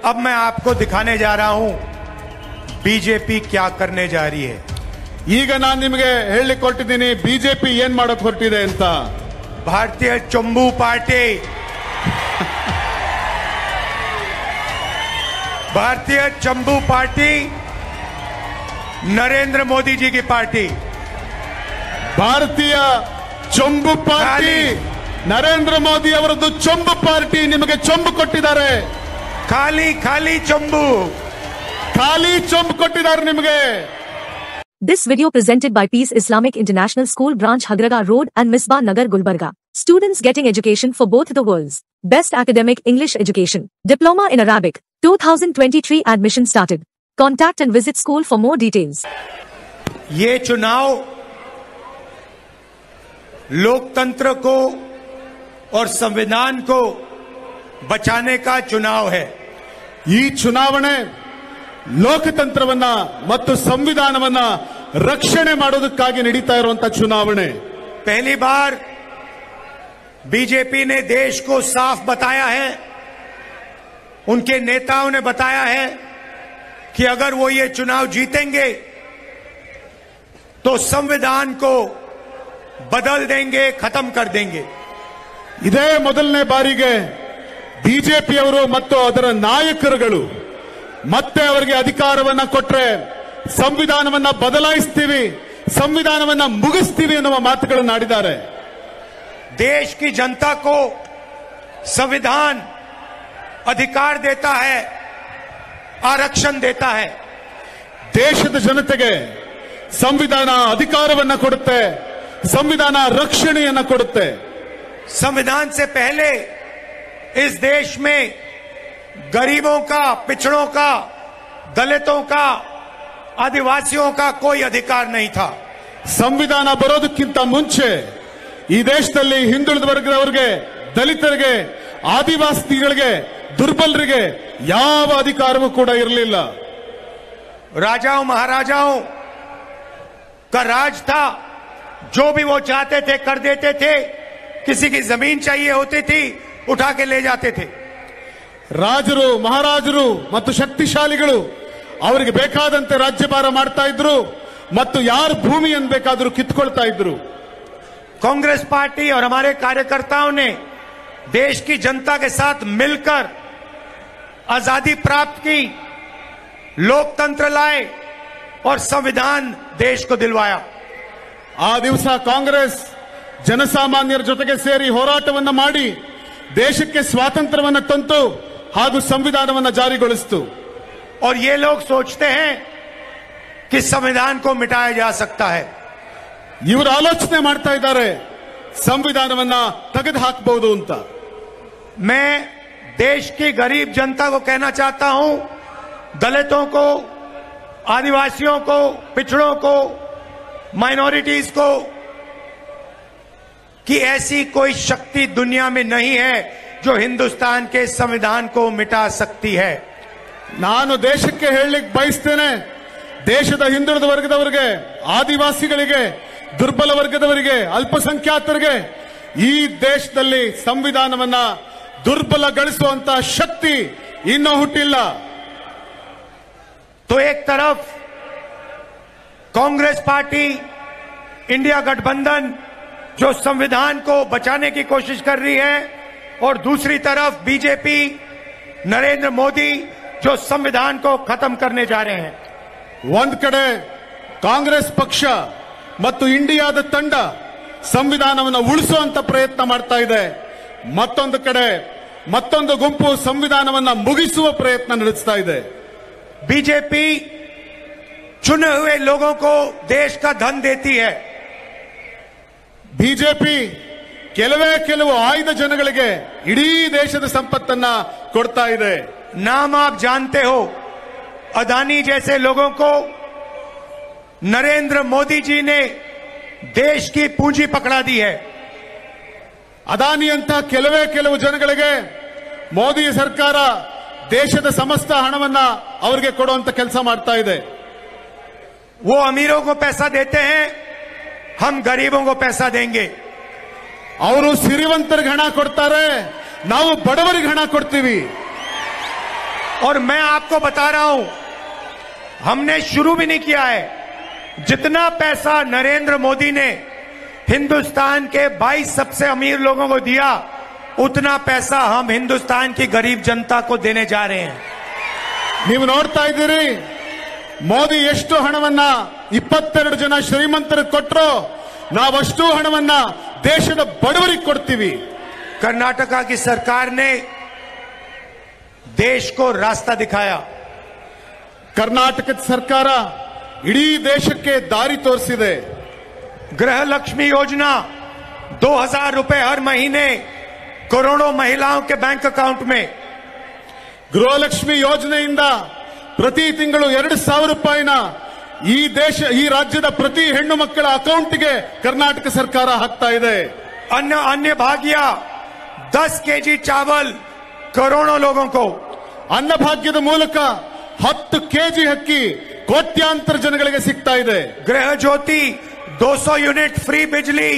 अब मैं आपको दिखाने जा रहा हूं बीजेपी क्या करने जा रही है। ಈಗ ನಾನು ನಿಮಗೆ ಹೇಳಲಿಕ್ಕೆ ಹೊರಟಿದ್ದೀನಿ ಬಿಜೆಪಿ ಏನ್ ಮಾಡೋಕೆ ಹೊರಟಿದೆ ಅಂತ। भारतीय चंबू पार्टी भारतीय चंबू पार्टी नरेंद्र मोदी जी की पार्टी। ಭಾರತೀಯ ಚೊಂಬು ಪಾರ್ಟಿ ನರೇಂದ್ರ ಮೋದಿ ಅವರದ್ದು ಚೊಂಬು ಪಾರ್ಟಿ ನಿಮಗೆ ಚೊಂಬು ಕೊಟ್ಟಿದ್ದಾರೆ। खाली खाली चंबू ಖಾಲಿ ಚೊಂಬು ಕೊಟ್ಟಿದ್ದಾರೆ ನಿಮಗೆ। This video presented by Peace Islamic International School Branch Hagraga Road and Misbah Nagar Gulbarga. Students getting education for both the worlds. Best academic English education. Diploma in Arabic. 2023 admission started. Contact and visit school for more details. ये चुनाव लोकतंत्र को और संविधान को बचाने का चुनाव है। ಈ ಚುನಾವಣೆ ಲೋಕತಂತ್ರವನ್ನ ಮತ್ತು ಸಂವಿಧಾನವನ್ನ ರಕ್ಷಣೆ ಮಾಡೋದಕ್ಕಾಗಿ ನಡೀತಾ ಇರುವಂತಹ ಚುನಾವಣೆ। पहली बार बीजेपी ने देश को साफ बताया है, उनके नेताओं ने बताया है कि अगर वो ये चुनाव जीतेंगे तो संविधान को बदल देंगे, खत्म कर देंगे। ಇದೇ ಮೊದಲನೇ ಬಾರಿಗೆ ಬಿಜೆಪಿಯವರು ಮತ್ತು ಅದರ ನಾಯಕರುಗಳು ಮತ್ತೆ ಅವರಿಗೆ ಅಧಿಕಾರವನ್ನ ಕೊಟ್ಟರೆ ಸಂವಿಧಾನವನ್ನ ಬದಲಾಯಿಸ್ತೀವಿ, ಸಂವಿಧಾನವನ್ನ ಮುಗಿಸ್ತೀವಿ ಎನ್ನುವ ಮಾತುಗಳನ್ನು ಆಡಿದ್ದಾರೆ। देश की जनता को संविधान अधिकार देता है, आरक्षण देता है। ದೇಶದ ಜನತೆಗೆ ಸಂವಿಧಾನ ಅಧಿಕಾರವನ್ನ ಕೊಡುತ್ತೆ, ಸಂವಿಧಾನ ರಕ್ಷಣೆಯನ್ನ ಕೊಡುತ್ತೆ। संविधान से पहले इस देश में गरीबों का, पिछड़ों का, दलितों का, आदिवासियों का कोई अधिकार नहीं था। ಸಂವಿಧಾನ ಬರೋದಕ್ಕಿಂತ ಮುಂಚೆ ಈ ದೇಶದಲ್ಲಿ ಹಿಂದುಳಿದ ವರ್ಗದವರಿಗೆ, ದಲಿತರಿಗೆ, ಆದಿವಾಸಿಗಳಿಗೆ, ದುರ್ಬಲರಿಗೆ ಯಾವ ಅಧಿಕಾರವೂ ಕೂಡ ಇರಲಿಲ್ಲ। राजाओं महाराजाओं का राज था, जो भी वो चाहते थे कर देते थे। किसी की जमीन चाहिए होती थी, उठा के ले जाते थे। ರಾಜರು, ಮಹಾರಾಜರು ಮತ್ತು ಶಕ್ತಿಶಾಲಿಗಳು ಅವರಿಗೆ ಬೇಕಾದಂತೆ ರಾಜ್ಯಭಾರ ಮಾಡ್ತಾ ಇದ್ರು ಮತ್ತು ಯಾರು ಭೂಮಿಯನ್ನು ಬೇಕಾದರೂ ಕಿತ್ಕೊಳ್ತಾ ಇದ್ರು। कांग्रेस पार्टी और हमारे कार्यकर्ताओं ने देश की जनता के साथ मिलकर आजादी प्राप्त की, लोकतंत्र लाए और संविधान देश को दिलवाया। ಆ ದಿವಸ ಕಾಂಗ್ರೆಸ್ ಜನಸಾಮಾನ್ಯರ ಜೊತೆಗೆ ಸೇರಿ ಹೋರಾಟವನ್ನ ಮಾಡಿ ದೇಶಕ್ಕೆ ಸ್ವಾತಂತ್ರ್ಯವನ್ನ ತಂತು ಹಾಗೂ ಸಂವಿಧಾನವನ್ನ ಜಾರಿಗೊಳಿಸಿತು। और ये लोग सोचते हैं कि संविधान को मिटाया जा सकता है। ಇವರು ಆಲೋಚನೆ ಮಾಡ್ತಾ ಇದ್ದಾರೆ ಸಂವಿಧಾನವನ್ನ ತೆಗೆದು ಹಾಕಬಹುದು ಅಂತ। मैं देश की गरीब जनता को कहना चाहता हूं, दलितों को, आदिवासियों को, पिछड़ों को, माइनॉरिटीज को, कि ऐसी कोई शक्ति दुनिया में नहीं है जो हिंदुस्तान के संविधान को मिटा सकती है। ನಾನು ದೇಶಕ್ಕೆ ಹೇಳಲಿಕ್ಕೆ ಬಯಸ್ತೇನೆ, ದೇಶದ ಹಿಂದುಳಿದ ವರ್ಗದವರಿಗೆ, ಆದಿವಾಸಿಗಳಿಗೆ, ದುರ್ಬಲ ವರ್ಗದವರಿಗೆ, ಅಲ್ಪಸಂಖ್ಯಾತರಿಗೆ ಈ ದೇಶದಲ್ಲಿ ಸಂವಿಧಾನವನ್ನ ದುರ್ಬಲಗೊಳಿಸುವಂತ ಶಕ್ತಿ ಇನ್ನೂ ಹುಟ್ಟಿಲ್ಲ। तो एक तरफ कांग्रेस पार्टी, इंडिया गठबंधन जो संविधान को बचाने की कोशिश कर रही है, और दूसरी तरफ बीजेपी, नरेंद्र मोदी जो संविधान को खत्म करने जा रहे हैं। ಒಂದ್ ಕಡೆ ಕಾಂಗ್ರೆಸ್ ಪಕ್ಷ ಮತ್ತು ಇಂಡಿಯಾದ ತಂಡ ಸಂವಿಧಾನವನ್ನು ಉಳಿಸುವಂತ ಪ್ರಯತ್ನ ಮಾಡ್ತಾ ಇದೆ, ಮತ್ತೊಂದು ಕಡೆ ಮತ್ತೊಂದು ಗುಂಪು ಸಂವಿಧಾನವನ್ನ ಮುಗಿಸುವ ಪ್ರಯತ್ನ ನಡೆಸ್ತಾ ಇದೆ। बीजेपी चुने हुए लोगों को देश का धन देती है। ಬಿಜೆಪಿ ಕೆಲವು ಆಯ್ದ ಜನಗಳಿಗೆ ಇಡೀ ದೇಶದ ಸಂಪತ್ತನ್ನ ಕೊಡ್ತಾ ಇದೆ। नाम आप जानते हो, अदानी जैसे लोगों को नरेंद्र मोदी जी ने देश की पूंजी पकड़ा दी है। ಅದಾನಿ ಅಂತ ಕೆಲವು ಜನಗಳಿಗೆ ಮೋದಿ ಸರ್ಕಾರ ದೇಶದ ಸಮಸ್ತ ಹಣವನ್ನ ಅವರಿಗೆ ಕೊಡುವಂತ ಕೆಲಸ ಮಾಡ್ತಾ ಇದೆ। वो अमीरों को पैसा देते हैं, हम गरीबों को पैसा देंगे। ಅವರು ಸಿರಿವಂತರಿಗೆ ಹಣ ಕೊಡ್ತಾರೆ, ನಾವು ಬಡವರಿಗೆ ಹಣ ಕೊಡ್ತೀವಿ। और मैं आपको बता रहा हूं, हमने शुरू भी नहीं किया है। जितना पैसा नरेंद्र मोदी ने हिंदुस्तान के 22 सबसे अमीर लोगों को दिया, उतना पैसा हम हिंदुस्तान की गरीब जनता को देने जा रहे हैं। ನೀವು ನೋಡ್ತಾ ಇದ್ದೀರಿ, ಮೋದಿ ಎಷ್ಟು ಹಣವನ್ನ 22 ಜನ ಶ್ರೀಮಂತರಿಗೆ ಕೊಟ್ಟರು, ನಾವಷ್ಟು ಹಣವನ್ನ ದೇಶದ ಬಡವರಿಗೆ ಕೊಡ್ತೀವಿ। कर्नाटका की सरकार ने देश को रास्ता दिखाया। ಕರ್ನಾಟಕದ ಸರ್ಕಾರ ಇಡೀ ದೇಶಕ್ಕೆ ದಾರಿ ತೋರಿಸಿದೆ। गृह लक्ष्मी योजना 2000 रुपए हर महीने करोड़ों महिलाओं के बैंक अकाउंट में। ಗೃಹಲಕ್ಷ್ಮಿ ಯೋಜನೆಯಿಂದ ಪ್ರತಿ ತಿಂಗಳು 2000 ರೂಪಾಯಿನ ಈ ರಾಜ್ಯದ ಪ್ರತಿ ಹೆಣ್ಣು ಮಕ್ಕಳ ಅಕೌಂಟ್ಗೆ ಕರ್ನಾಟಕ ಸರ್ಕಾರ ಹಾಕ್ತಾ ಇದೆ। अन्य भाग्य 10 केजी चावल करोड़ों लोगों को। ಅನ್ನಭಾಗ್ಯದ ಮೂಲಕ 10 ಕೆಜಿ ಅಕ್ಕಿ ಕೋಟ್ಯಾಂತರ ಜನಗಳಿಗೆ ಸಿಗ್ತಾ ಇದೆ। गृह ज्योति 200 यूनिट फ्री बिजली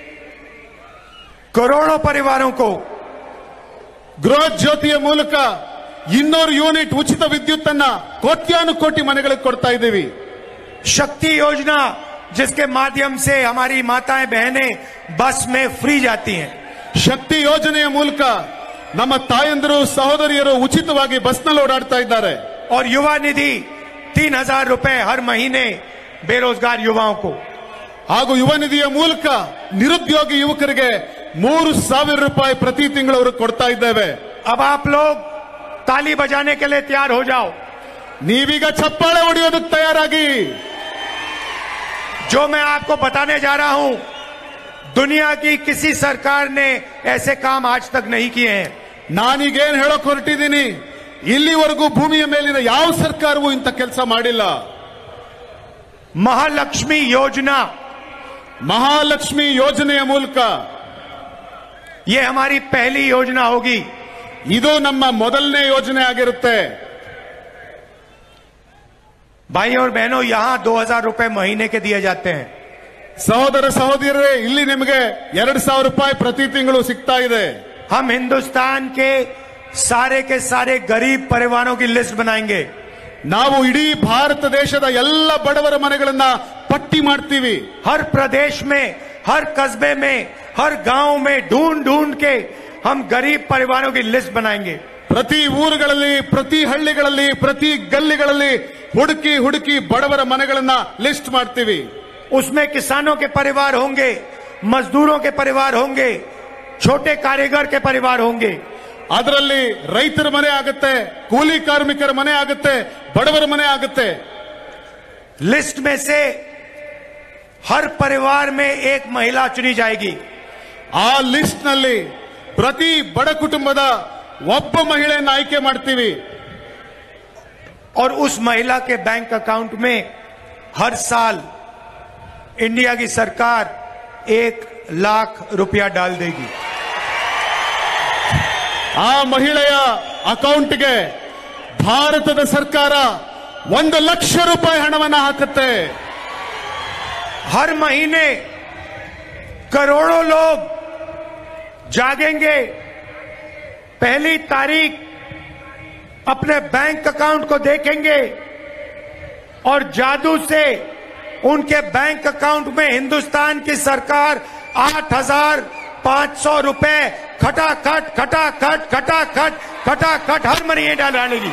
करोड़ों परिवारों को। ಗೃಹ ಜ್ಯೋತಿಯ ಮೂಲಕ 200 ಯೂನಿಟ್ ಉಚಿತ ವಿದ್ಯುತ್ ಅನ್ನ ಕೋಟ್ಯಾನುಕೋಟಿ ಮನೆಗಳಿಗೆ ಕೊಡ್ತಾ ಇದ್ದೀವಿ। शक्ति योजना जिसके माध्यम से हमारी माताएं बहनें बस में फ्री जाती हैं। ಶಕ್ತಿ ಯೋಜನೆಯ ಮೂಲಕ ನಮ್ಮ ತಾಯಂದಿರು ಸಹೋದರಿಯರು ಉಚಿತವಾಗಿ ಬಸ್ನಲ್ಲಿ ಓಡಾಡ್ತಾ ಇದ್ದಾರೆ। और युवा निधि 3000 रुपए हर महीने बेरोजगार युवाओं को। ಹಾಗೂ ಯುವ ನಿಧಿಯ ಮೂಲಕ ನಿರುದ್ಯೋಗಿ ಯುವಕರಿಗೆ 3000 ರೂಪಾಯಿ ಪ್ರತಿ ತಿಂಗಳು ಅವರು ಕೊಡ್ತಾ ಇದ್ದೇವೆ। अब आप लोग ताली बजाने के लिए तैयार हो जाओ। ನೀವೀಗ ಚಪ್ಪಾಳೆ ಹೊಡೆಯೋದಕ್ಕೆ ತಯಾರಾಗಿ। जो मैं आपको बताने जा रहा हूं, दुनिया की किसी सरकार ने ऐसे काम आज तक नहीं किए हैं। ನಾನೀಗೇನ್ ಹೇಳೋಕ್ ಹೊರಟಿದ್ದೀನಿ, ಇಲ್ಲಿವರೆಗೂ ಭೂಮಿಯ ಮೇಲಿನ ಯಾವ ಸರ್ಕಾರವೂ ಇಂಥ ಕೆಲಸ ಮಾಡಿಲ್ಲ। महालक्ष्मी योजना, ಮಹಾಲಕ್ಷ್ಮಿ ಯೋಜನೆಯ ಮೂಲಕ ये हमारी पहली योजना होगी। ಇದು ನಮ್ಮ ಮೊದಲನೇ ಯೋಜನೆ ಆಗಿರುತ್ತೆ। भाई और बहनों, यहां 2000 रुपए महीने के दिए जाते हैं। ಸಹೋದರ ಸಹೋದರಿಯರೇ, ಇಲ್ಲಿ ನಿಮಗೆ 2000 ರೂಪಾಯಿ ಪ್ರತಿ ತಿಂಗಳು ಸಿಗ್ತಾ ಇದೆ। हम हिंदुस्तान के सारे गरीब परिवारों की लिस्ट बनाएंगे। ನಾವು ಇಡೀ ಭಾರತ ದೇಶದ ಎಲ್ಲ ಬಡವರ ಮನೆಗಳನ್ನ ಪಟ್ಟಿ ಮಾಡ್ತೀವಿ। हर प्रदेश में, हर कस्बे में, हर गांव में ढूंढ के हम गरीब परिवारों की लिस्ट बनाएंगे। ಪ್ರತಿ ಊರುಗಳಲ್ಲಿ, ಪ್ರತಿ ಹಳ್ಳಿಗಳಲ್ಲಿ, ಪ್ರತಿ ಗಲ್ಲಿಗಳಲ್ಲಿ ಹುಡುಕಿ ಬಡವರ ಮನೆಗಳನ್ನ ಲಿಸ್ಟ್ ಮಾಡ್ತೀವಿ। उसमें किसानों के परिवार होंगे, मजदूरों के परिवार होंगे, छोटे कारीगर के परिवार होंगे। ಅದರಲ್ಲಿ ರೈತರ ಮನೆ ಆಗುತ್ತೆ, ಕೂಲಿ ಕಾರ್ಮಿಕರ ಮನೆ ಆಗುತ್ತೆ, ಬಡವರ ಮನೆ ಆಗುತ್ತೆ। लिस्ट में से हर परिवार में एक महिला चुनी जाएगी। ಆ ಲಿಸ್ಟ್ ನಲ್ಲಿ ಪ್ರತಿ ಬಡ ಕುಟುಂಬದ ಒಬ್ಬ ಮಹಿಳೆಯನ್ನು ಆಯ್ಕೆ ಮಾಡ್ತೀವಿ। और उस महिला के बैंक अकाउंट में हर साल इंडिया की सरकार 1 लाख रुपया डाल देगी। ಆ ಮಹಿಳೆಯ ಅಕೌಂಟ್ಗೆ ಭಾರತದ ಸರ್ಕಾರ 1 ಲಕ್ಷ ರೂಪಾಯಿ ಹಣವನ್ನು ಹಾಕುತ್ತೆ। हर महीने करोड़ों लोग जागेंगे, पहली तारीख अपने बैंक अकाउंट को देखेंगे और जादू से उनके बैंक अकाउंट में हिंदुस्तान की सरकार 8500 रुपए खटाखट हर महीने डालेगी।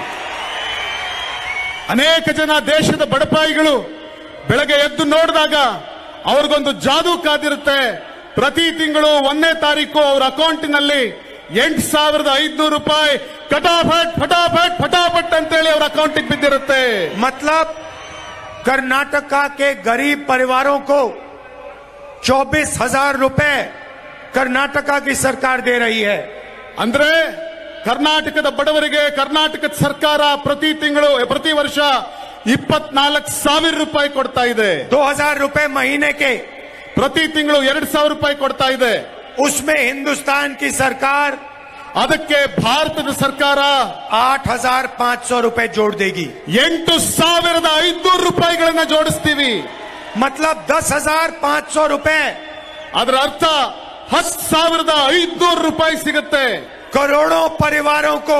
ಅನೇಕ ಜನ ದೇಶದ ಬಡಪಾಯಿಗಳು ಬೆಳಗ್ಗೆ ಎದ್ದು ನೋಡಿದಾಗ ಅವ್ರಿಗೊಂದು ಜಾದೂ ಕಾದಿರುತ್ತೆ। ಪ್ರತಿ ತಿಂಗಳು 1ನೇ ತಾರೀಕು ಅವರ ಅಕೌಂಟಿನಲ್ಲಿ 8500 ರೂಪಾಯಿ ಫಟಾಫಟ್ ಅಂತೇಳಿ ಅವರ ಅಕೌಂಟಿಗೆ ಬಿದ್ದಿರುತ್ತೆ। मतलब कर्नाटका के गरीब परिवारों को 24,000 रुपए कर्नाटका की सरकार दे रही है। ಅಂದ್ರೆ ಕರ್ನಾಟಕದ ಬಡವರಿಗೆ ಕರ್ನಾಟಕದ ಸರ್ಕಾರ ಪ್ರತಿ ವರ್ಷ 24,000 ರೂಪಾಯಿ ಕೊಡ್ತಾ ಇದೆ। 2000 रुपए महीने के ಪ್ರತಿ ತಿಂಗಳು 2000 ರೂಪಾಯಿ ಕೊಡ್ತಾ ಇದೆ। उसमें हिंदुस्तान की सरकार ಅದಕ್ಕೆ ಭಾರತದ ಸರ್ಕಾರ 8500 रुपए जोड़ देगी। 8500 ರೂಪಾಯಿಗಳನ್ನ ಜೋಡಿಸ್ತೀವಿ। मतलब 10,500 रुपए, ಅದರ ಅರ್ಥ 10,500 ರೂಪಾಯಿ ಸಿಗುತ್ತೆ। करोड़ों परिवारों को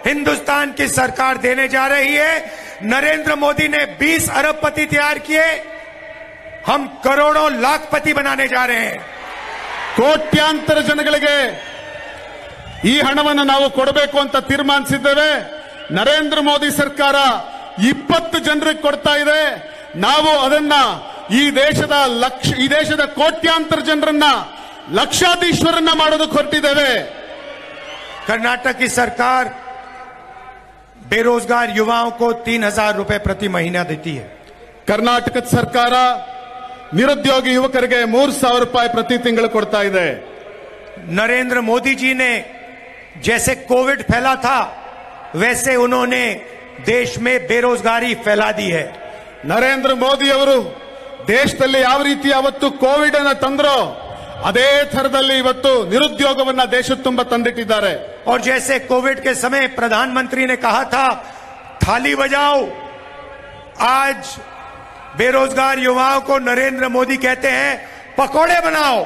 हिंदुस्तान की सरकार देने जा रही है। नरेंद्र मोदी ने 20 अरबपति तैयार किए, हम करोड़ों लाखपति बनाने जा रहे हैं। ಕೋಟ್ಯಾಂತರ ಜನಗಳಿಗೆ ಈ ಹಣವನ್ನು ನಾವು ಕೊಡಬೇಕು ಅಂತ ತೀರ್ಮಾನಿಸಿದ್ದೇವೆ. ನರೇಂದ್ರ ಮೋದಿ ಸರ್ಕಾರ 20 ಜನರಿಗೆ ಕೊಡ್ತಾ ಇದೆ. ನಾವು ಅದನ್ನ ಈ ದೇಶದ ಕೋಟ್ಯಾಂತರ ಜನರನ್ನ ಲಕ್ಷಾಧೀಶ್ವರನ್ನ ಮಾಡೋದಕ್ಕೆ ಹೊರಟಿದ್ದೇವೆ. कर्नाटक की सरकार बेरोजगार युवाओं को 3000 रुपए प्रति महीना देती है. ಕರ್ನಾಟಕದ ಸರ್ಕಾರ ನಿರುದ್ಯೋಗಿ ಯುವಕರಿಗೆ 3000 ರೂಪಾಯಿ ಪ್ರತಿ ತಿಂಗಳು ಕೊಡ್ತಾ ಇದೆ. नरेंद्र मोदी जी ने जैसे कोविड फैला था वैसे उन्होंने देश में बेरोजगारी फैला दी है. ನರೇಂದ್ರ ಮೋದಿ ಅವರು ದೇಶದಲ್ಲಿ ಯಾವ ರೀತಿ ಅವತ್ತು ಕೋವಿಡ್ ಅನ್ನು ತಂದ್ರೋ ಅದೇ ಥರದಲ್ಲಿ ಇವತ್ತು ನಿರುದ್ಯೋಗವನ್ನ ದೇಶದ ತುಂಬ ತಂದಿಟ್ಟಿದ್ದಾರೆ. और जैसे कोविड के समय प्रधानमंत्री ने कहा था थाली बजाओ, आज बेरोजगार युवाओं को नरेंद्र मोदी कहते हैं पकोड़े बनाओ.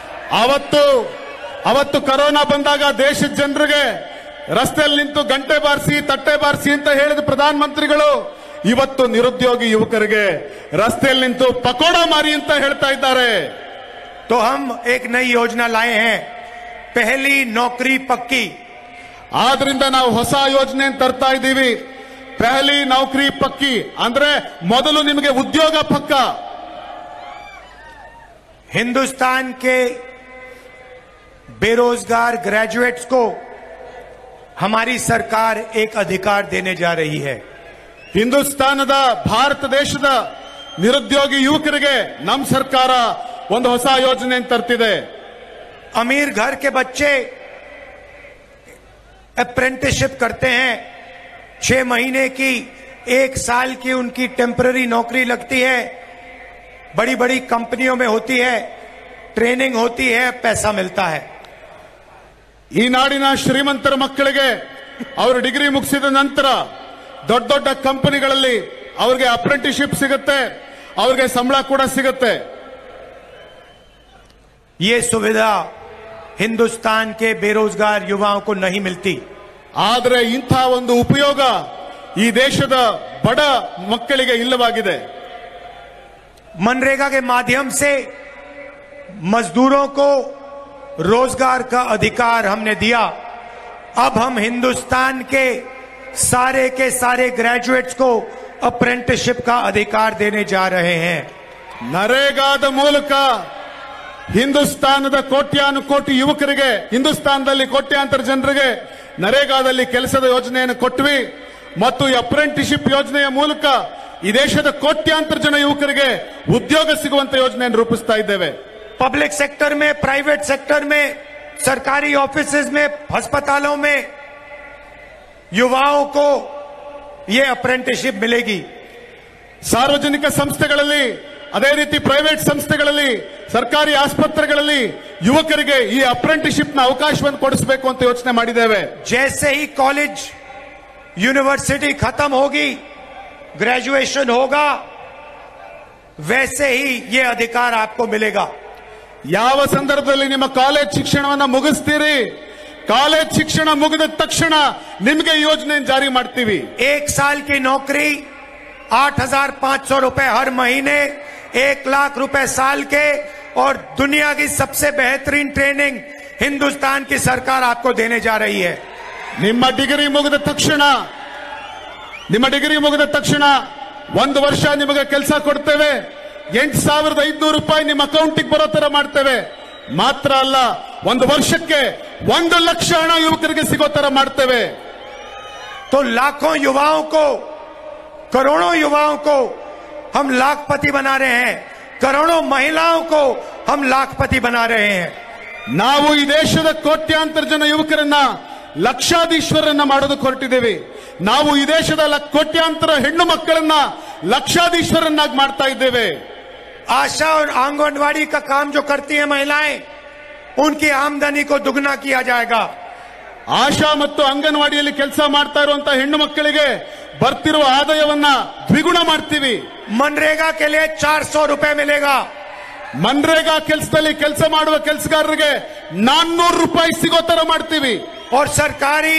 ಅವತ್ತು ಕೊರೋನಾ ಬಂದಾಗ ದೇಶದ ಜನರಿಗೆ ರಸ್ತೆಯಲ್ಲಿ ನಿಂತು ಗಂಟೆ ಬಾರಿಸಿ ತಟ್ಟೆ ಬಾರಿಸಿ ಅಂತ ಹೇಳಿದ ಪ್ರಧಾನಮಂತ್ರಿಗಳು ಇವತ್ತು ನಿರುದ್ಯೋಗಿ ಯುವಕರಿಗೆ ರಸ್ತೆಯಲ್ಲಿ ನಿಂತು ಪಕೋಡ ಮಾರಿ ಅಂತ ಹೇಳ್ತಾ ಇದ್ದಾರೆ. तो हम एक नई योजना लाए हैं, पहली नौकरी पक्की. ಆದ್ರಿಂದ ನಾವು ಹೊಸ ಯೋಜನೆ ತರ್ತಾ ಇದ್ದೀವಿ. ಪಹಲಿ ನೌಕರಿ ಪಕ್ಕಿ ಅಂದ್ರೆ ಮೊದಲು ನಿಮಗೆ ಉದ್ಯೋಗ ಪಕ್ಕ. हिंदुस्तान के बेरोजगार ग्रेजुएट्स को हमारी सरकार एक अधिकार देने जा रही है. ಹಿಂದೂಸ್ತಾನದ ಭಾರತ ದೇಶದ ನಿರುದ್ಯೋಗಿ ಯುವಕರಿಗೆ ನಮ್ಮ ಸರ್ಕಾರ ಒಂದು ಹೊಸ ಯೋಜನೆ ತರ್ತಿದೆ. अमीर घर के बच्चे अप्रेंटिसशिप करते हैं, 6 महीने की 1 साल की उनकी टेम्पररी नौकरी लगती है, बड़ी बड़ी कंपनियों में होती है, ट्रेनिंग होती है, पैसा मिलता है. ಈ ನಾಡಿನ ಶ್ರೀಮಂತರ ಮಕ್ಕಳಿಗೆ ಅವರು ಡಿಗ್ರಿ ಮುಗಿಸಿದ ನಂತರ ದೊಡ್ಡ ದೊಡ್ಡ ಕಂಪನಿಗಳಲ್ಲಿ ಅವರಿಗೆ ಅಪ್ರೆಂಟಿಸ್ಶಿಪ್ ಸಿಗುತ್ತೆ, ಅವರಿಗೆ ಸಂಬಳ ಕೂಡ ಸಿಗುತ್ತೆ. ये सुविधा हिंदुस्तान के बेरोजगार युवाओं को नहीं मिलती. ಆದರೆ ಇಂಥ ಒಂದು ಉಪಯೋಗ ಈ ದೇಶದ ಬಡ ಮಕ್ಕಳಿಗೆ ಇಲ್ಲವಾಗಿದೆ. मनरेगा के माध्यम से मजदूरों को रोजगार का अधिकार हमने दिया. अब हम हिंदुस्तान के सारे ग्रेजुएट्स को अप्रेंटिसशिप का अधिकार देने जा रहे हैं. ನರೇಗಾದ ಮೂಲಕ ಹಿಂದೂಸ್ತಾನದ ಕೋಟ್ಯಾನುಕೋಟಿ ಯುವಕರಿಗೆ, ಹಿಂದೂಸ್ತಾನದಲ್ಲಿ ಕೋಟ್ಯಾಂತರ ಜನರಿಗೆ ನರೇಗಾದಲ್ಲಿ ಕೆಲಸದ ಯೋಜನೆಯನ್ನು ಕೊಟ್ವಿ ಮತ್ತು ಈ ಅಪ್ರೆಂಟಿಸ್ಶಿಪ್ ಯೋಜನೆಯ ಮೂಲಕ ಈ ದೇಶದ ಕೋಟ್ಯಾಂತರ ಜನ ಯುವಕರಿಗೆ ಉದ್ಯೋಗ ಸಿಗುವಂತ ಯೋಜನೆಯನ್ನು ರೂಪಿಸ್ತಾ ಇದ್ದೇವೆ. पब्लिक सेक्टर में, प्राइवेट सेक्टर में, सरकारी ऑफिसेज में, अस्पतालों में युवाओं को ये अप्रेंटिसशिप मिलेगी. ಸಾರ್ವಜನಿಕ ಸಂಸ್ಥೆಗಳಲ್ಲಿ, ಅದೇ ರೀತಿ ಪ್ರೈವೇಟ್ ಸಂಸ್ಥೆಗಳಲ್ಲಿ, ಸರ್ಕಾರಿ ಆಸ್ಪತ್ರೆಗಳಲ್ಲಿ ಯುವಕರಿಗೆ ಈ ಅಪ್ರೆಂಟಿಸ್ಶಿಪ್ ನ ಅವಕಾಶವನ್ನು ಕೊಡಿಸಬೇಕು ಅಂತ ಯೋಚನೆ ಮಾಡಿದ್ದೇವೆ. जैसे ही कॉलेज यूनिवर्सिटी खत्म होगी, ग्रेजुएशन होगा, वैसे ही ये अधिकार आपको मिलेगा. ಯಾವ ಸಂದರ್ಭದಲ್ಲಿ ನಿಮ್ಮ ಕಾಲೇಜ್ ಶಿಕ್ಷಣವನ್ನು ಮುಗಿಸ್ತೀರಿ, ಕಾಲೇಜ್ ಶಿಕ್ಷಣ ಮುಗಿದ ತಕ್ಷಣ ನಿಮಗೆ ಯೋಜನೆ ಜಾರಿ ಮಾಡ್ತೀವಿ. 1 साल की नौकरी 8,500 रुपए हर महीने, 1 लाख रुपए साल के, और दुनिया की सबसे बेहतरीन ट्रेनिंग हिंदुस्तान की सरकार आपको देने जा रही है. ನಿಮ್ಮ ಡಿಗ್ರಿ ಮುಗಿದ ತಕ್ಷಣ 1 ವರ್ಷ ನಿಮಗೆ ಕೆಲಸ ಕೊಡ್ತೇವೆ, 8,500 ರೂಪಾಯಿ ನಿಮ್ಮ ಅಕೌಂಟಿಗೆ ಬರೋ ತರ ಮಾಡ್ತೇವೆ. ಮಾತ್ರ ಅಲ್ಲ, 1 ವರ್ಷಕ್ಕೆ 1 ಲಕ್ಷ ಹಣ ಯುವಕರಿಗೆ ಸಿಗೋ ತರ ಮಾಡ್ತೇವೆ. तो लाखों युवाओं को, करोड़ों युवाओं को हम लाखपति बना रहे हैं, करोड़ों महिलाओं को हम लाखपति बना रहे हैं. ನಾವು ಈ ದೇಶದ ಕೋಟ್ಯಾಂತರ ಜನ ಯುವಕರನ್ನ ಲಕ್ಷಾಧೀಶ್ವರನ್ನ ಮಾಡೋದಕ್ಕೆ ಹೊರಟಿದ್ದೇವೆ. ನಾವು ಈ ದೇಶದ ಕೋಟ್ಯಾಂತರ ಹೆಣ್ಣು ಮಕ್ಕಳನ್ನ ಲಕ್ಷಾಧೀಶ್ವರನ್ನಾಗಿ ಮಾಡ್ತಾ ಇದ್ದೇವೆ. आशा और आंगनवाड़ी का काम जो करती है महिलाएं, उनकी आमदनी को दुगना किया जाएगा. ಆಶಾ ಮತ್ತು ಅಂಗನವಾಡಿಯಲ್ಲಿ ಕೆಲಸ ಮಾಡ್ತಾ ಇರುವಂತ ಹೆಣ್ಣು ಮಕ್ಕಳಿಗೆ ಬರ್ತಿರುವ ಆದಾಯವನ್ನ ದ್ವಿಗುಣ ಮಾಡ್ತೀವಿ. मनरेगा के लिए 400 रुपए मिलेगा. ಮನ್ರೇಗಾ ಕೆಲಸದಲ್ಲಿ ಕೆಲಸ ಮಾಡುವ ಕೆಲಸಗಾರರಿಗೆ 400 ರೂಪಾಯಿ ಸಿಗೋ ತರ ಮಾಡ್ತೀವಿ. और सरकारी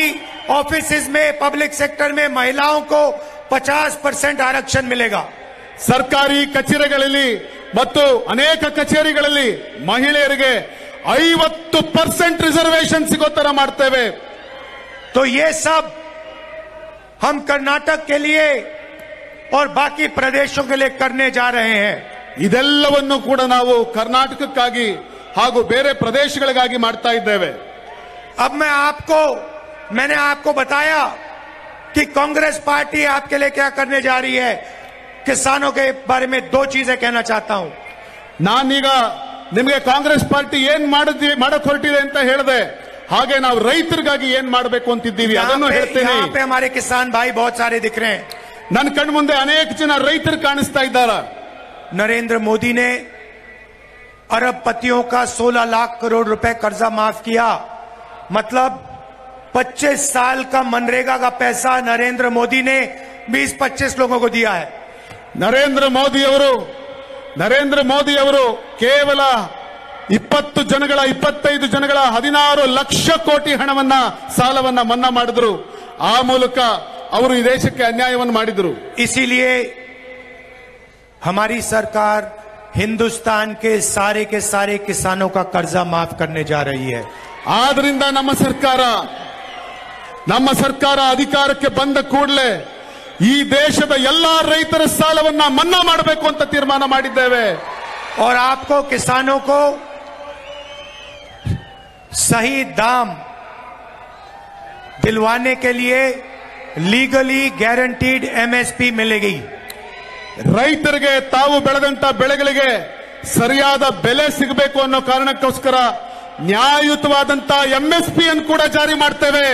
ऑफिसेज में, पब्लिक सेक्टर में महिलाओं को 50% आरक्षण मिलेगा। ಸರ್ಕಾರಿ ಕಚೇರಿಗಳಲ್ಲಿ ಮತ್ತು ಅನೇಕ ಕಚೇರಿಗಳಲ್ಲಿ ಮಹಿಳೆಯರಿಗೆ 50% ರಿಸರ್ವೇಶನ್ ಸಿಗೋ ತರ ಮಾಡ್ತೇವೆ। तो ये सब हम कर्नाटक के लिए और बाकी प्रदेशों के लिए करने जा रहे हैं। ಇದೆಲ್ಲವನ್ನು ಕೂಡ ನಾವು ಕರ್ನಾಟಕಕ್ಕಾಗಿ ಹಾಗೂ ಬೇರೆ ಪ್ರದೇಶಗಳಿಗಾಗಿ ಮಾಡ್ತಾ ಇದ್ದೇವೆ। अब मैंने आपको बताया कि कांग्रेस पार्टी आपके लिए क्या करने जा रही है। किसानों के बारे में 2 चीजें कहना चाहता हूं। ನಾನೀಗ ನಿಮಗೆ ಕಾಂಗ್ರೆಸ್ ಪಾರ್ಟಿ ಏನ್ ಮಾಡಕ್ ಹೊರಟಿದೆ ಅಂತ ಹೇಳಿದೆ, ಹಾಗೆ ನಾವು ರೈತರಿಗಾಗಿ ಏನ್ ಮಾಡಬೇಕು ಅಂತಿದ್ದೀವಿ ಅದನ್ನು ಹೇಳ್ತೇನೆ। यहाँ पे हमारे किसान भाई बहुत सारे दिख रहे हैं। ನನ್ನ ಕಣ್ಣು ಮುಂದೆ ಅನೇಕ ಜನ ರೈತರು ಕಾಣಿಸ್ತಾ ಇದ್ದಾರೆ। नरेंद्र मोदी ने अरबपतियों का 16 लाख करोड़ रुपए कर्जा माफ किया। मतलब 25 साल का मनरेगा का पैसा नरेंद्र मोदी ने 20-25 लोगों को दिया है। ನರೇಂದ್ರ ಮೋದಿ ಅವರು ಕೇವಲ 20 ಜನಗಳ 25 ಜನಗಳ 16 ಲಕ್ಷ ಕೋಟಿ ಹಣವನ್ನ ಸಾಲವನ್ನ ಮನ್ನಾ ಮಾಡಿದ್ರು। ಆ ಮೂಲಕ ಅವರು ಈ ದೇಶಕ್ಕೆ ಅನ್ಯಾಯವನ್ನು ಮಾಡಿದ್ರು। इसीलिए हमारी सरकार हिंदुस्तान के सारे किसानों का कर्जा माफ करने जा रही है। ಆದ್ರಿಂದ ನಮ್ಮ ಸರ್ಕಾರ ಅಧಿಕಾರಕ್ಕೆ ಬಂದ ಕೂಡಲೇ ಈ ದೇಶದ ಎಲ್ಲಾ ರೈತರ ಸಾಲವನ್ನ ಮನ್ನಾ ಮಾಡಬೇಕು ಅಂತ ತೀರ್ಮಾನ ಮಾಡಿದ್ದೇವೆ। और आपको किसानों को सही दाम दिलवाने के लिए लीगली गारंटीड एमएसपी मिलेगी। ರೈತರಿಗೆ ತಾವು ಬೆಳೆದಂತ ಬೆಳೆಗಳಿಗೆ ಸರಿಯಾದ ಬೆಲೆ ಸಿಗಬೇಕು ಅನ್ನೋ ಕಾರಣಕ್ಕೋಸ್ಕರ ನ್ಯಾಯಯುತವಾದಂತ ಎಂಎಸ್ಪಿ ಅನ್ನು ಕೂಡ ಜಾರಿ ಮಾಡ್ತೇವೆ।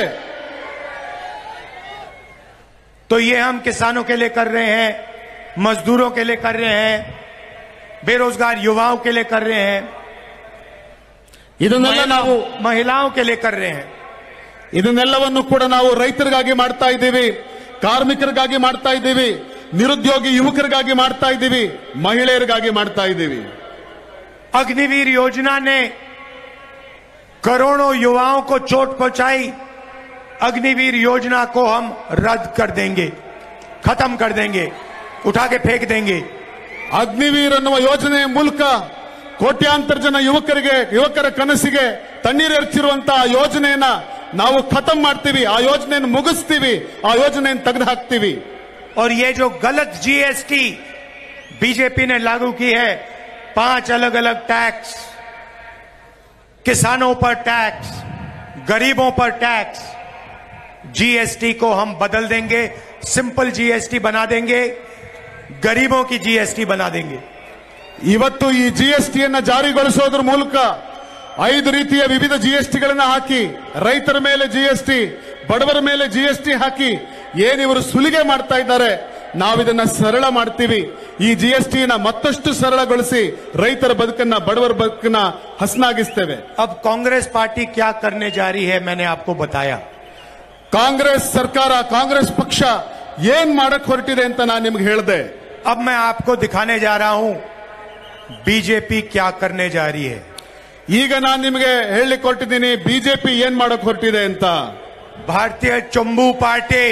तो ये हम किसानों के लिए कर रहे हैं, मजदूरों के लिए कर रहे हैं, बेरोजगार युवाओं के लिए कर रहे हैं, ಇದನ್ನೆಲ್ಲ ನಾವು महिलाओं के लिए कर रहे हैं। ಇದನ್ನೆಲ್ಲವನ್ನು ಕೂಡ ನಾವು ರೈತರಿಗಾಗಿ ಮಾಡ್ತಾ ಇದ್ದೀವಿ, ಕಾರ್ಮಿಕರಿಗಾಗಿ ಮಾಡ್ತಾ ಇದ್ದೀವಿ, ನಿರುದ್ಯೋಗಿ ಯುವಕರಿಗಾಗಿ ಮಾಡ್ತಾ ಇದ್ದೀವಿ, ಮಹಿಳೆಯರಿಗಾಗಿ ಮಾಡ್ತಾ ಇದ್ದೀವಿ। अग्निवीर योजना ने करोड़ों युवाओं को चोट पहुंचाई। अग्निवीर योजना को हम रद्द कर देंगे, खत्म कर देंगे, उठा के फेंक देंगे। ಅಗ್ನಿವೀರ್ ಅನ್ನುವ ಯೋಜನೆಯ ಮೂಲಕ ಕೋಟ್ಯಾಂತರ ಜನ ಯುವಕರ ಕನಸಿಗೆ ತಣ್ಣೀರೆರಚಿರುವಂತಹ ಯೋಜನೆಯನ್ನ ನಾವು ಖತಮ್ ಮಾಡ್ತೀವಿ, ಆ ಯೋಜನೆಯನ್ನು ಮುಗಿಸ್ತೀವಿ, ಆ ಯೋಜನೆಯನ್ನು ತೆಗೆದು ಹಾಕ್ತೀವಿ। और ये जो गलत जीएसटी बीजेपी ने लागू की है, 5 अलग अलग टैक्स, किसानों पर टैक्स, गरीबों पर टैक्स, जीएसटी को हम बदल देंगे, सिंपल जीएसटी बना देंगे, गरीबों की जीएसटी बना देंगे। ಇವತ್ತು ಈ ಜಿಎಸ್ಟಿಯನ್ನ ಜಾರಿಗೊಳಿಸೋದ್ರ ಮೂಲಕ 5 ರೀತಿಯ ವಿವಿಧ ಜಿಎಸ್ಟಿಗಳನ್ನ ಹಾಕಿ, ರೈತರ ಮೇಲೆ ಜಿಎಸ್ಟಿ, ಬಡವರ ಮೇಲೆ ಜಿಎಸ್ಟಿ ಹಾಕಿ ಏನಿವರು ಸುಲಿಗೆ ಮಾಡ್ತಾ ಇದ್ದಾರೆ, ನಾವಿದನ್ನ ಸರಳ ಮಾಡ್ತೀವಿ। ಈ ಜಿಎಸ್ಟಿನ ಮತ್ತಷ್ಟು ಸರಳಗೊಳಿಸಿ ರೈತರ ಬದುಕನ್ನ, ಬಡವರ ಬದುಕನ್ನ ಹಸನಾಗಿಸ್ತೇವೆ। अब कांग्रेस पार्टी क्या करने जा रही है, मैंने आपको बताया। ಕಾಂಗ್ರೆಸ್ ಸರ್ಕಾರ, ಕಾಂಗ್ರೆಸ್ ಪಕ್ಷ ಏನ್ ಮಾಡಕ್ ಹೊರಟಿದೆ ಅಂತ ನಾನು ನಿಮ್ಗೆ ಹೇಳಿದೆ। अब मैं आपको दिखाने जा रहा हूं बीजेपी क्या करने जा रही है। ಈಗ ನಾನು ನಿಮಗೆ ಹೇಳಲಿಕ್ಕೆ ಹೊರಟಿದ್ದೀನಿ ಬಿಜೆಪಿ ಏನ್ ಮಾಡಕ್ ಹೊರಟಿದೆ ಅಂತ। भारतीय चंबू पार्टी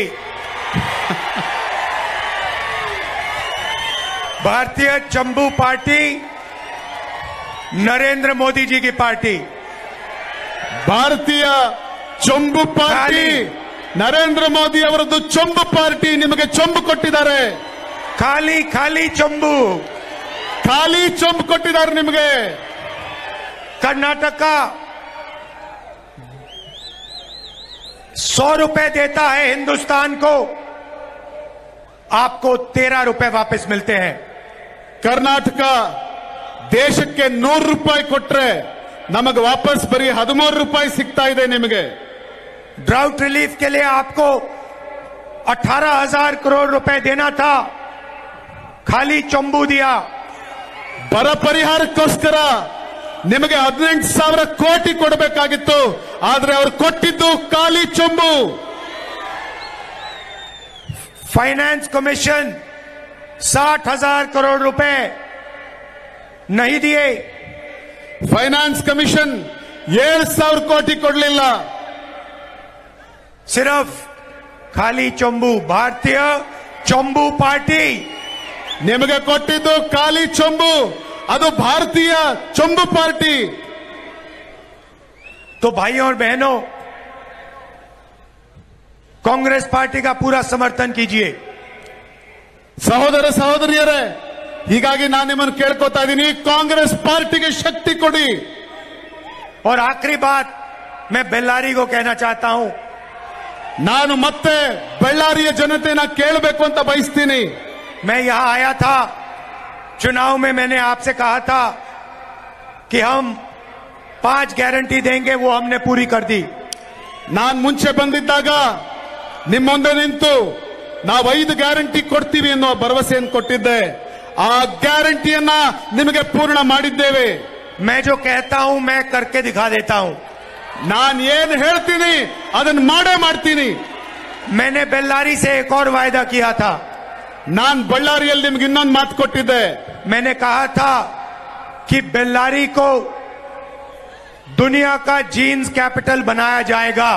भारतीय चंबू पार्टी नरेंद्र मोदी जी की पार्टी। ಭಾರತೀಯ ಚೊಂಬು ಪಾರ್ಟಿ ನರೇಂದ್ರ ಮೋದಿ ಅವರದ್ದು ಚೊಂಬು ಪಾರ್ಟಿ ನಿಮಗೆ ಚೊಂಬು ಕೊಟ್ಟಿದ್ದಾರೆ। खाली खाली चंबू, ಖಾಲಿ ಚೊಂಬು ಕೊಟ್ಟಿದ್ದಾರೆ ನಿಮಗೆ। कर्नाटक का 100 रुपए देता है हिंदुस्तान को, आपको 13 रुपए वापस मिलते हैं। ಕರ್ನಾಟಕ ದೇಶಕ್ಕೆ 100 ರೂಪಾಯಿ ಕೊಟ್ರೆ ನಮಗೆ ವಾಪಸ್ ಬರೀ 13 ರೂಪಾಯಿ ಸಿಗ್ತಾ ಇದೆ ನಿಮಗೆ। ड्राउट रिलीफ के लिए आपको 18,000 करोड़ रुपए देना था, खाली चंबू दिया। ಬರ ಪರಿಹಾರಕ್ಕೋಸ್ಕರ ನಿಮಗೆ 18,000 ಕೋಟಿ ಕೊಡಬೇಕಾಗಿತ್ತು, ಆದ್ರೆ ಅವರು ಕೊಟ್ಟಿದ್ದು ಖಾಲಿ ಚೊಂಬು। फाइनेंस कमीशन 60,000 करोड़ रुपए नहीं दिए। ಫೈನಾನ್ಸ್ ಕಮಿಷನ್ 7,000 ಕೋಟಿ ಕೊಡಲಿಲ್ಲ। सिर्फ खाली चंबू, भारतीय चंबू पार्टी ನಿಮಗೆ ಕೊಟ್ಟಿದ್ದು ಖಾಲಿ ಚೊಂಬು, ಅದು ಭಾರತೀಯ ಚೊಂಬು ಪಾರ್ಟಿ. तो भाइयों और बहनों, कांग्रेस पार्टी का पूरा समर्थन कीजिए. ಸಹೋದರ ಸಹೋದರಿಯರೇ, ಹೀಗಾಗಿ ನಾನು ನಿಮ್ಮನ್ನು ಕೇಳ್ಕೊತಾ ಇದ್ದೀನಿ, ಕಾಂಗ್ರೆಸ್ ಪಾರ್ಟಿಗೆ ಶಕ್ತಿ ಕೊಡಿ. और आखिरी बात मैं बेल्लारी को कहना चाहता हूं, ನಾನು ಮತ್ತೆ ಬಳ್ಳಾರಿಯ ಜನತೆನ ಕೇಳಬೇಕು ಅಂತ ಬಯಸ್ತೀನಿ. मैं यहां आया था, चुनाव में मैंने आपसे कहा था कि हम 5 गारंटी देंगे, वो हमने पूरी कर दी. ನಾನು ಮುಂಚೆ ಬಂದಿದ್ದಾಗ ನಿಮ್ಮ ಮುಂದೆ ನಿಂತು ನಾವು 5 ಗ್ಯಾರಂಟಿ ಕೊಡ್ತೀವಿ ಅನ್ನೋ ಭರವಸೆಯನ್ನು ಕೊಟ್ಟಿದ್ದೆ. ಆ ಗ್ಯಾರಂಟಿಯನ್ನ ನಿಮಗೆ ಪೂರ್ಣ ಮಾಡಿದ್ದೇವೆ. मैं जो कहता हूं मैं करके दिखा देता हूं. ನಾನು ಏನು ಹೇಳ್ತೀನಿ ಅದನ್ನ ಮಾಡೇ ಮಾಡ್ತೀನಿ. मैंने बेल्लारी से एक और वायदा किया था. ನಾನು ಬಳ್ಳಾರಿಯಲ್ಲಿ ನಿಮ್ಗೆ ಇನ್ನೊಂದು ಮಾತು ಕೊಟ್ಟಿದ್ದೆ. मैंने कहा था कि बेल्लारी को दुनिया का जीन्स कैपिटल बनाया जाएगा.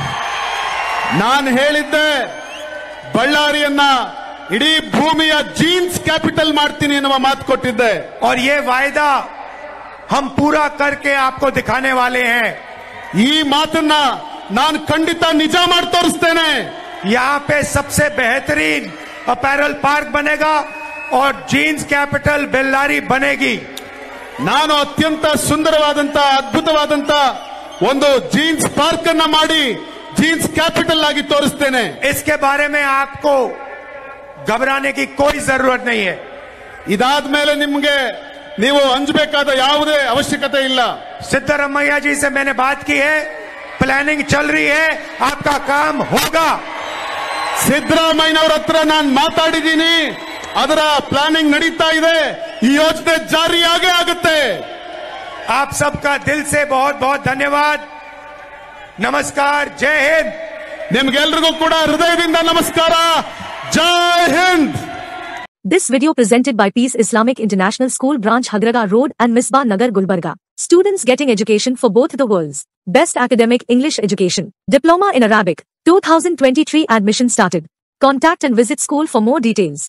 ನಾನು ಹೇಳಿದ್ದೆ, ಬಳ್ಳಾರಿಯನ್ನ ಇಡೀ ಭೂಮಿಯ ಜೀನ್ಸ್ ಕ್ಯಾಪಿಟಲ್ ಮಾಡ್ತೀನಿ ಎನ್ನುವ ಮಾತು ಕೊಟ್ಟಿದ್ದೆ. और ये वायदा हम पूरा करके आपको दिखाने वाले हैं. ಈ ಮಾತನ್ನ ನಾನು ಖಂಡಿತ ನಿಜ ಮಾಡಿ ತೋರಿಸ್ತೇನೆ. यहां पे सबसे बेहतरीन अपैरल पार्क बनेगा और जीन्स कैपिटल बेल्लारी बनेगी. ನಾನು ಅತ್ಯಂತ ಸುಂದರವಾದಂತ ಅದ್ಭುತವಾದಂತ ಒಂದು ಜೀನ್ಸ್ ಪಾರ್ಕ್ ಅನ್ನ ಮಾಡಿ ಜೀನ್ಸ್ ಕ್ಯಾಪಿಟಲ್ ಆಗಿ ತೋರಿಸ್ತೇನೆ. इसके बारे में आपको घबराने की कोई जरूरत नहीं है. ಇದಾದ ಮೇಲೆ ನಿಮಗೆ ನೀವು ಅಂಜಬೇಕಾದ ಯಾವುದೇ ಅವಶ್ಯಕತೆ ಇಲ್ಲ. सिद्धरमैया जी से मैंने बात की है, प्लानिंग चल रही है, आपका काम होगा. ಸಿದ್ದರಾಮಯ್ಯನವರ ಹತ್ರ ನಾನು ಮಾತಾಡಿದ್ದೀನಿ, ಅದರ ಪ್ಲಾನಿಂಗ್ ನಡೀತಾ ಇದೆ, ಈ ಯೋಜನೆ ಜಾರಿಯಾಗೇ ಆಗುತ್ತೆ. आप सबका दिल से बहुत बहुत धन्यवाद. नमस्कार, जय हिंद. ನಿಮ್ಗೆಲ್ರಿಗೂ ಕೂಡ ಹೃದಯದಿಂದ ನಮಸ್ಕಾರ. ಜೈ Hind. This video presented by Peace Islamic International School Branch Hagraga Road and Misbah Nagar Gulbarga. Students getting education for both the worlds. Best academic English education. Diploma in Arabic. 2023 admission started. Contact and visit school for more details.